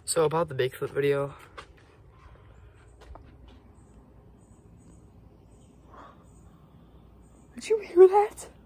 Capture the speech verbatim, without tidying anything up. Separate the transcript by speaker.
Speaker 1: So about the Bigfoot video. Did you hear that?